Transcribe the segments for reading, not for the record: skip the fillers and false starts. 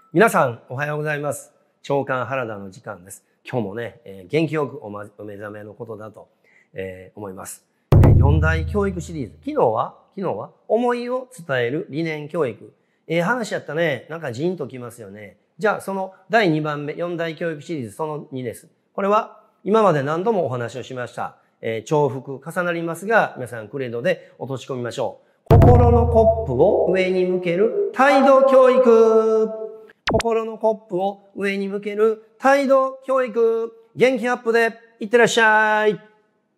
皆さん、おはようございます。長官原田の時間です。今日もね、元気よくお目覚めのことだと、思います。4大教育シリーズ。昨日は思いを伝える理念教育。話やったね。なんかジーンときますよね。じゃあ、その第2番目、4大教育シリーズその2です。これは今まで何度もお話をしました。重複重なりますが、皆さんクレドで落とし込みましょう。心のコップを上に向ける態度教育。心のコップを上に向ける態度教育。元気アップでいってらっしゃい。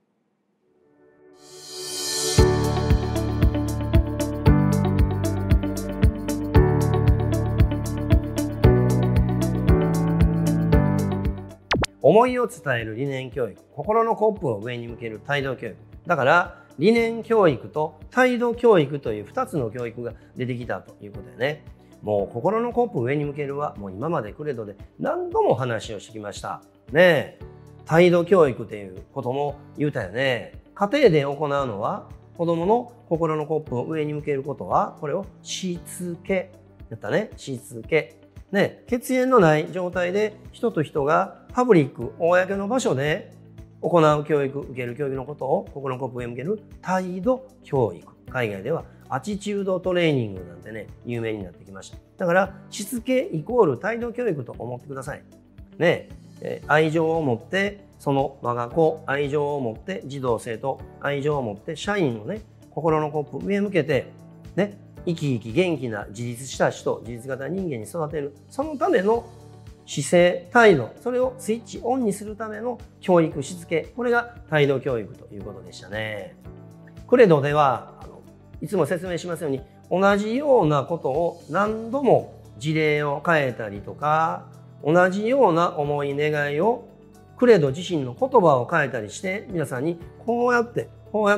思いを伝える理念教育。心のコップを上に向ける態度教育。だから、理念教育と態度教育という2つの教育が出てきたということだよね。もう心のコップを上に向けるはもう今までクレドで何度も話をしてきました。ねえ。態度教育ということも言うたよね。家庭で行うのは子供の心のコップを上に向けることはこれをしつけ。やったね。しつけ。ね、血縁のない状態で人と人がパブリック、公の場所で行う教育、受ける教育のことを心のコップを上に向ける態度教育。海外ではアチチュードトレーニングなんてね、有名になってきました。だから、しつけイコール態度教育と思ってください。ね、愛情を持って、その我が子、愛情を持って児童生徒、愛情を持って社員をね、心のコップ上向けて、ね、生き生き元気な自立した人、自立型人間に育てる。そのための姿勢、態度、それをスイッチオンにするための教育、しつけ。これが態度教育ということでしたね。クレドではいつも説明しますように、同じようなことを何度も事例を変えたりとか、同じような思い願いをクレド自身の言葉を変えたりして、皆さんにこうやって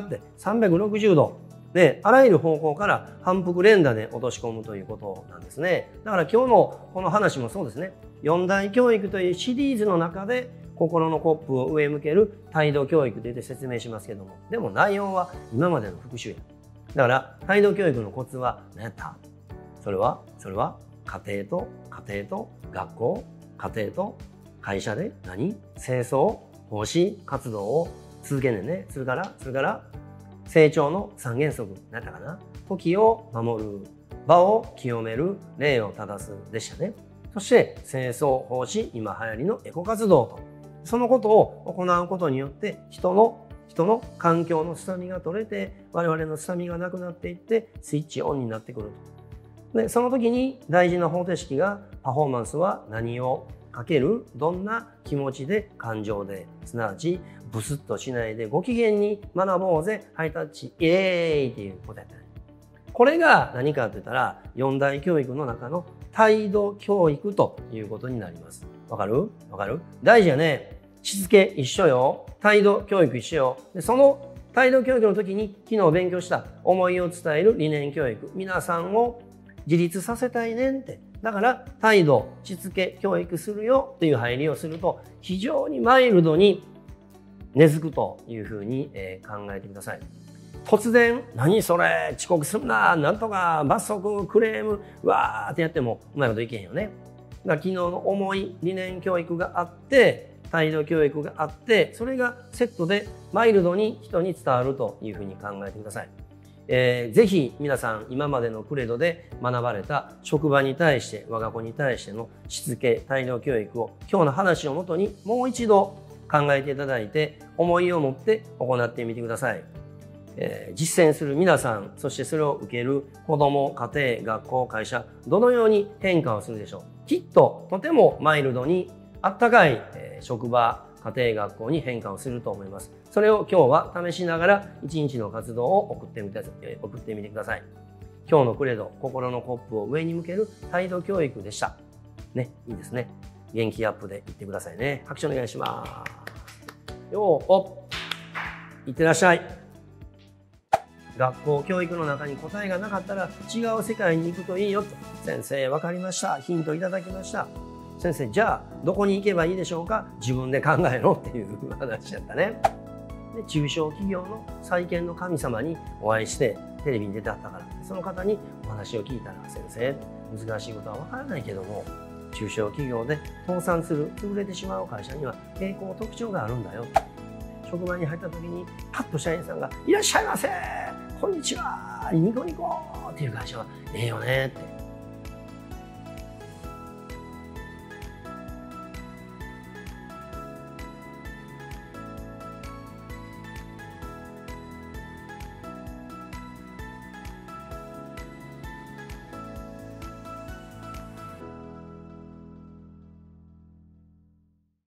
360度、で、あらゆる方向から反復連打で落とし込むということなんですね。だから今日のこの話もそうですね。4大教育というシリーズの中で心のコップを上向ける態度教育と言って説明しますけども、でも内容は今までの復習や。だから態度教育のコツは何やった？それは家庭と学校、家庭と会社で清掃、奉仕活動を続けんねんね。それから成長の三原則、何やったかな？時を守る、場を清める、礼を正すでしたね。そして清掃、奉仕、今流行りのエコ活動と。そのことを行うことによって人の環境のすさみが取れて、我々のすさみがなくなっていってスイッチオンになってくると。で、その時に大事な方程式がパフォーマンスは何をかける、どんな気持ちで感情で、すなわちブスッとしないでご機嫌に学ぼうぜ、ハイタッチ、イエーイっていうことやったね。これが何かと言ったら、4大教育の中の態度教育ということになります。わかる？大事やね。しつけ一緒よ。態度教育一緒よ。で、その態度教育の時に昨日勉強した思いを伝える理念教育。皆さんを自立させたいねんって。だから態度、しつけ教育するよっていう入りをすると非常にマイルドに根付くというふうに考えてください。突然、何それ、遅刻するな、なんとか、罰則、クレーム、わーってやってもうまいこといけへんよね。だから昨日の思い、理念教育があって、態度教育があって、それがセットでマイルドに人に伝わるというふうに考えてください。ぜひ皆さん今までのクレドで学ばれた職場に対して、我が子に対してのしつけ、態度教育を今日の話をもとにもう一度考えていただいて、思いを持って行ってみてください。実践する皆さん、そしてそれを受ける子ども、家庭、学校、会社、どのように変化をするでしょう。きっととてもマイルドにあったかい職場、家庭、学校に変化をすると思います。それを今日は試しながら一日の活動を送ってみてください。今日のクレド、心のコップを上に向ける態度教育でした。ね、いいですね。元気アップでいってくださいね。拍手お願いします。よーお、いってらっしゃい。学校教育の中に答えがなかったら違う世界に行くといいよと。先生、わかりました。ヒントいただきました。先生、じゃあどこに行けばいいでしょうか。自分で考えろっていう話だったね。で、中小企業の再建の神様にお会いしてテレビに出てあったから、その方にお話を聞いたら、先生、 難しいことはわからないけども、中小企業で倒産する、潰れてしまう会社には傾向、特徴があるんだよ。職場に入った時にパッと社員さんが「いらっしゃいませ、こんにちは、ニコニコ」っていう会社はええよねって。